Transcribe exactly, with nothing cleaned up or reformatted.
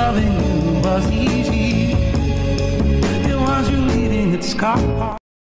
loving you was easy. It was you leaving it scarred.